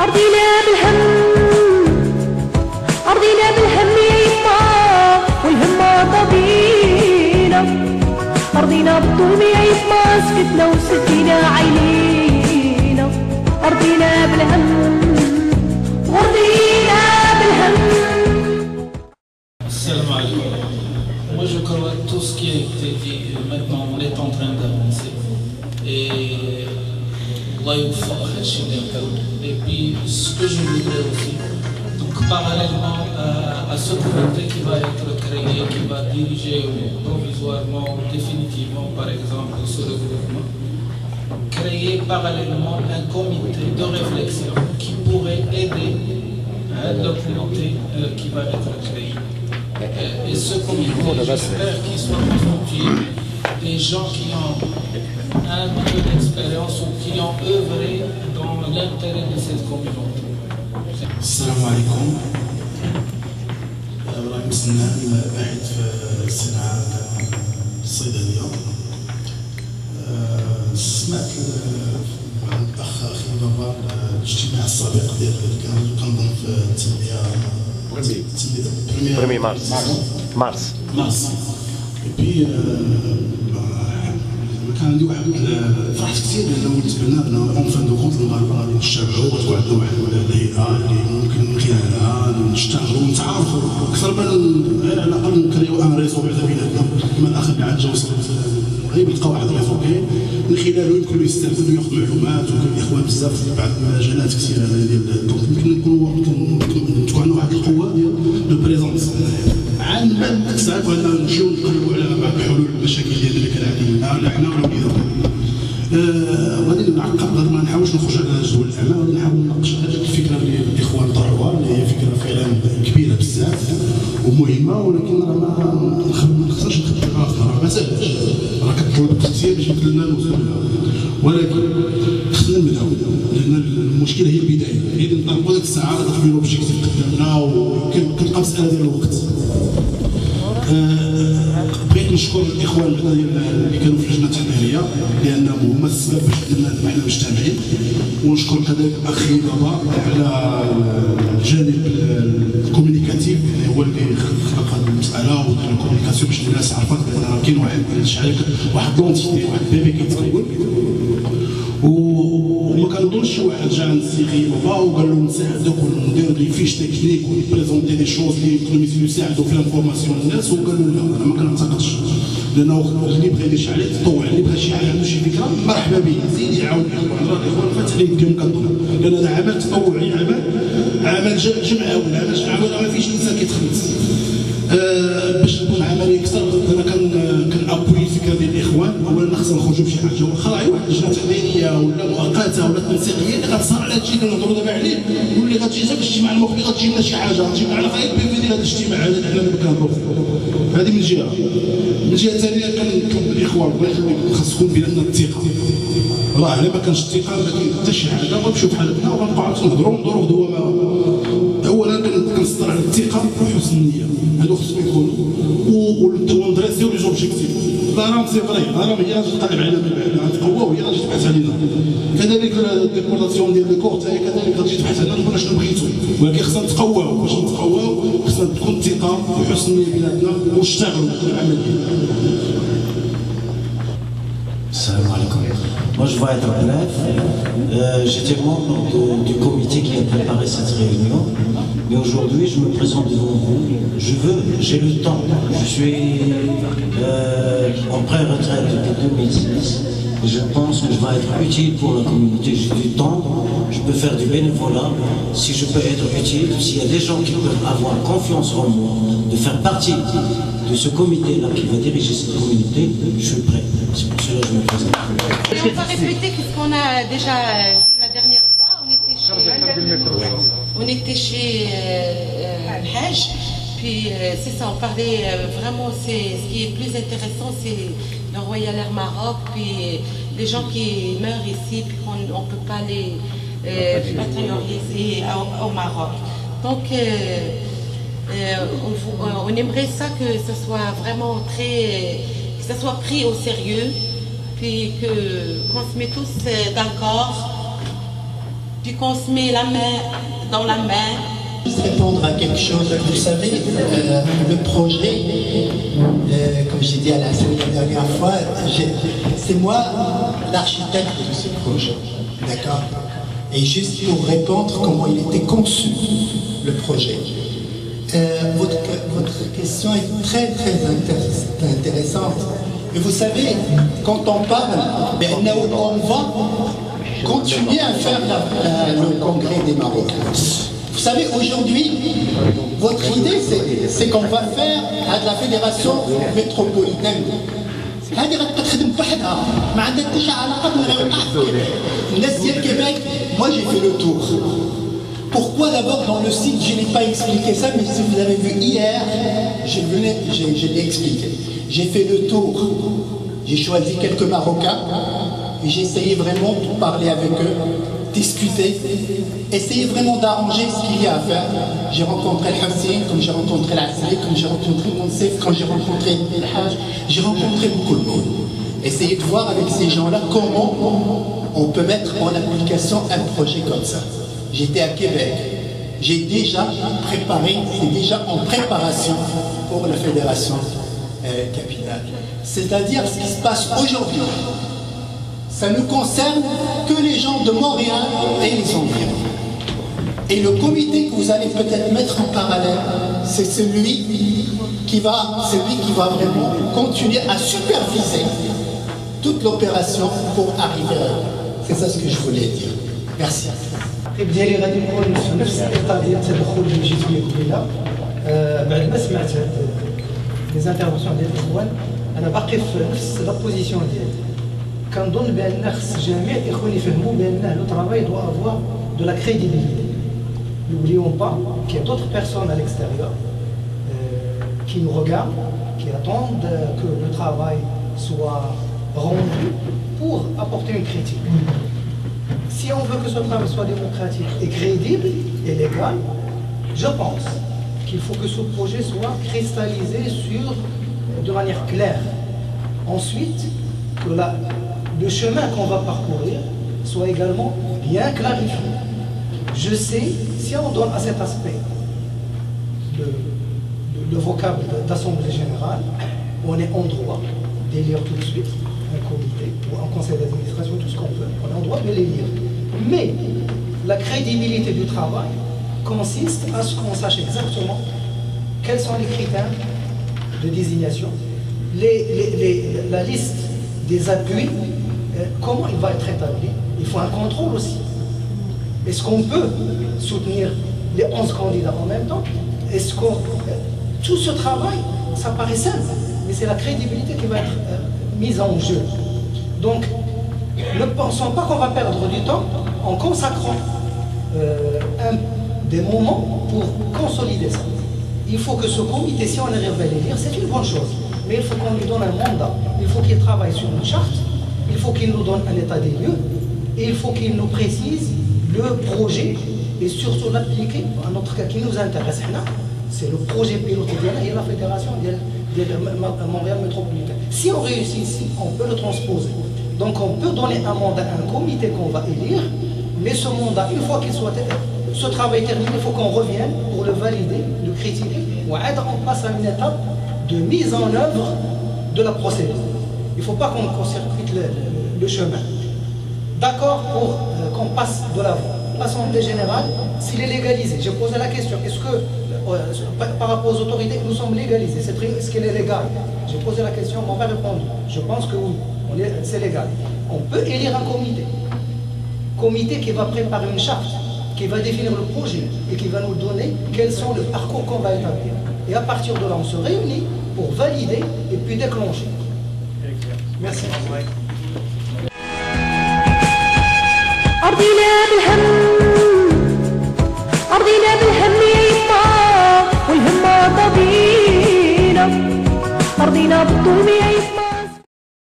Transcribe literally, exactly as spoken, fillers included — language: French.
أرضينا بالهم أرضينا بالهم يا يما والهمة طبينا أرضينا بالظلم يا يما سكتنا وسدينا عينينا أرضينا بالهم وأرضينا بالهم. Salam alaikum. Moi je crois tout ce qui a été dit, maintenant on est en train d'avancer. Et Et puis, ce que je voudrais aussi, donc parallèlement à, à ce comité qui va être créé, qui va diriger provisoirement ou définitivement, par exemple, ce regroupement, créer parallèlement un comité de réflexion qui pourrait aider à le comité euh, qui va être créé. Et ce comité, j'espère qu'il soit constitué des gens qui ont un peu d'expérience ou qui ont œuvré dans l'intérêt de cette communauté. السلام عليكم. ابراهيم سنان باحث في الصناعه الصيدليه. سمعت مع الاخ اخي بابا الاجتماع السابق ديال كنظن في التنميه premier mars mars mars اي كان عندي واحد فرحت كثير لان وليت بنا بنا اون فان دو كونت المغاربه غادي نشتغلوا وتكون عندنا واحد الهيئه اللي ممكن من خلالها نشتغلوا ونتعارفوا اكثر من على الاقل نكريو ان ريزو بعدا بيناتنا كما الاخ اللي عاد جا وصل غير يلقى واحد ريزو كاين من خلاله يمكن يستافد وياخذ معلومات وكاين الاخوان بزاف في بعض المجالات كثيره ديال دونك يمكن نكونوا تكون عندنا واحد القوه ديال لو بريزونس عن من اكثر ولا نمشيو نقلبوا على بعض الحلول المشاكل ديالنا اللي كان عندنا لا حنا ولا وليداتنا. غادي نعقب غادي ما نحاولش نخرج على جدول الاعمال غادي نحاول نناقش هذه الفكره اللي الاخوان طرحوها اللي هي فكره فعلا كبيره بزاف ومهمه ولكن راه ما نقدرش نخدم راسنا راه ما ساهلش راه كتطلب كثير باش يمكن لنا نوصلوا لها ولكن خصنا نبداو لان المشكله هي البدايه هي اللي نطلقوا ديك الساعه راه كاين اوبجيكتيف قدامنا وكتبقى مساله ديال الوقت. بغيت نشكر الاخوان اللي كانوا في اللجنه التحضيريه لانهم هما السبب باش درنا دابا حنا مجتمعين ونشكر كذلك اخي بابا على الجانب الكومينيكاتيف اللي هو اللي خلق هذه المساله ودار الكومينيكاسيون باش الناس عرفت بان كاين واحد شحال واحد لونتيتي واحد بيبي كيتكون وما كنظنش شي واحد جا عند السيخي بابا وقال له نساعدك وندير دي فيش تكنيك ونبريزونتي دي شوز اللي يمكنوا يساعدوا في الانفورماسيون الناس وقال له لا انا ما كنعتقدش لانه اللي بغى يدير شي حاجه يتطوع اللي بغى شي حاجه عنده شي فكره مرحبا به زيد يعاون الاخوان فاتحين يديهم كنظن لان هذا عمل تطوعي عمل عمل جمعوي عمل جمعوي ما فيش انسان كيتخلص. أه باش نكون عملي اكثر انا كنابوي الفكره ديال الاخوان اولا خصنا نخرجوا بشي حاجه واخا راهي واحد اللجنه تحضيريه ولا مؤقته ولا تنسيقيه اللي غتصار على هادشي اللي كنهضروا دابا عليه واللي غتجي حتى في الاجتماع المقبل غتجي لنا شي حاجه غتجي على غير البيفي ديال هذا الاجتماع هذا اللي حنا اللي كنهضروا فيه. هذه من جهه. من جهه ثانيه كنطلب الاخوان الله يخليكم خاص تكون بيناتنا الثقه راه الا ما كانش الثقه ما كاين حتى شي حاجه غنمشيو بحالتنا وغنبقاو نهضروا وندوروا غدوه. اولا كنصدر على الثقه وحسن النيه هادو خصهم يكونوا وندريسيو لي زوبجيكتيف لا راهم سي فري راهم هي غادي تقلب علينا من بعد غتقوى وهي غادي تبحث علينا كذلك الديبورتاسيون ديال الكورت هي كذلك غادي تبحث علينا نقول شنو بغيتو ولكن خصنا نتقواو باش نتقواو خصنا تكون الثقه وحسن النيه بيناتنا ونشتغلوا العمل ديالنا. Salam alaikum. Moi je vais être bref. Euh, J'étais membre de, du comité qui a préparé cette réunion. Mais aujourd'hui je me présente devant vous. Je veux, j'ai le temps. Je suis euh, en pré-retraite depuis deux mille six. Et je pense que je vais être utile pour la communauté. J'ai du temps, je peux faire du bénévolat. Si je peux être utile, s'il y a des gens qui peuvent avoir confiance en moi, de faire partie de ce comité-là qui va diriger cette communauté, je suis prêt. C'est pour cela que je me présente. Et on va répéter ce qu'on a déjà dit la dernière fois. On était chez, on était chez euh, euh, Hajj. Puis euh, c'est ça, on parlait euh, vraiment, c'est ce qui est plus intéressant, c'est le Royal Air Maroc, puis les gens qui meurent ici, puis on ne peut pas les patrimonialiser euh, au, au Maroc. Donc euh, euh, on, on aimerait ça que ce soit vraiment très, que ça soit pris au sérieux, puis que qu'on se met tous d'accord puis qu'on se met la main dans la main. Juste répondre à quelque chose. Vous savez, euh, le projet, euh, comme j'ai dit à la, la dernière fois, c'est moi l'architecte de ce projet. D'accord? Et juste pour répondre comment il était conçu, le projet. Euh, votre, votre question est très très intéressante. Et vous savez, quand on parle, ben, on va continuer à faire la, la, le congrès des Marocains. Vous savez, aujourd'hui, votre idée, c'est qu'on va faire à la fédération métropolitaine. هذه غتخدم بوحدها ما عندها حتى شي علاقه بالناس ديال كيبيك. Moi j'ai fait le tour. Pourquoi d'abord dans le site je n'ai pas expliqué ça, mais si vous avez vu hier, je venais, je l'ai expliqué. J'ai fait le tour. J'ai choisi quelques Marocains et j'ai essayé vraiment de parler avec eux, discuter, essayer vraiment d'arranger ce qu'il y a à faire. J'ai rencontré le Hassin, comme j'ai rencontré l'Assali, comme j'ai rencontré Monsef, comme j'ai rencontré le Hajj, j'ai rencontré beaucoup de monde. Essayer de voir avec ces gens-là comment on peut mettre en application un projet comme ça. J'étais à Québec, j'ai déjà préparé, c'est déjà en préparation pour la fédération euh, capitale. C'est-à-dire ce qui se passe aujourd'hui, ça ne concerne que les gens de Montréal et les environs. Et le comité que vous allez peut-être mettre en parallèle, c'est celui qui va, celui qui va vraiment continuer à superviser toute l'opération pour arriver à eux. C'est ça ce que je voulais dire. Merci. ديالي غادي نقول في نفس الاطار ديال التدخل اللي جيت به قبيله. بعد ما سمعت لي زانترفونسيون ديال الاخوان انا باقي في نفس لا بوزيسيون ديالي. كنظن بان خص جميع الاخوان يفهموا بان لو ترافاي دو افوار دو لا كريديبيليتي. N'oublions pas qu'il y a d'autres personnes à l'extérieur euh, qui nous regardent, qui attendent que le travail soit rendu pour apporter une critique. Si on veut que ce travail soit démocratique et crédible et légal, je pense qu'il faut que ce projet soit cristallisé sur, de manière claire. Ensuite, que la, le chemin qu'on va parcourir soit également bien clarifié. Je sais, si on donne à cet aspect le, le, le vocable d'assemblée générale, on est en droit d'élire tout de suite un comité ou un conseil d'administration, tout ce qu'on peut, on est en droit de l'élire. Mais la crédibilité du travail consiste à ce qu'on sache exactement quels sont les critères de désignation, les, les, les, la liste des appuis, euh, comment il va être établi. Il faut un contrôle aussi. Est-ce qu'on peut soutenir les onze candidats en même temps? Est-ce qu'on... Tout ce travail, ça paraît simple, mais c'est la crédibilité qui va être euh, mise en jeu. Donc, ne pensons pas qu'on va perdre du temps en consacrant euh, un, des moments pour consolider ça. Il faut que ce comité, si on arrive à l'élire, c'est une bonne chose. Mais il faut qu'on lui donne un mandat. Il faut qu'il travaille sur une charte. Il faut qu'il nous donne un état des lieux. Et il faut qu'il nous précise le projet et surtout l'appliquer. En notre cas, qui nous intéresse, c'est le projet piloté et la fédération de Montréal métropolitain. Si on réussit ici, on peut le transposer. Donc on peut donner un mandat à un comité qu'on va élire, mais ce mandat, une fois qu'il soit ce travail terminé, il faut qu'on revienne pour le valider, le critiquer. On passe à une étape de mise en œuvre de la procédure. Il ne faut pas qu'on court-circuite le, le, le chemin. D'accord pour euh, qu'on passe de l'avant. L'Assemblée générale, s'il est légalisé, j'ai posé la question, est-ce que euh, par rapport aux autorités, nous sommes légalisés? Est-ce qu'il est légal? J'ai posé la question, on m'a pas répondu. Je pense que oui, c'est légal. On peut élire un comité. Comité qui va préparer une charte, qui va définir le projet et qui va nous donner quels sont les parcours qu'on va établir. Et à partir de là, on se réunit pour valider et puis déclencher. Merci. أرضينا بالهم أرضينا بالهم يا يما والهم طبينا أرضينا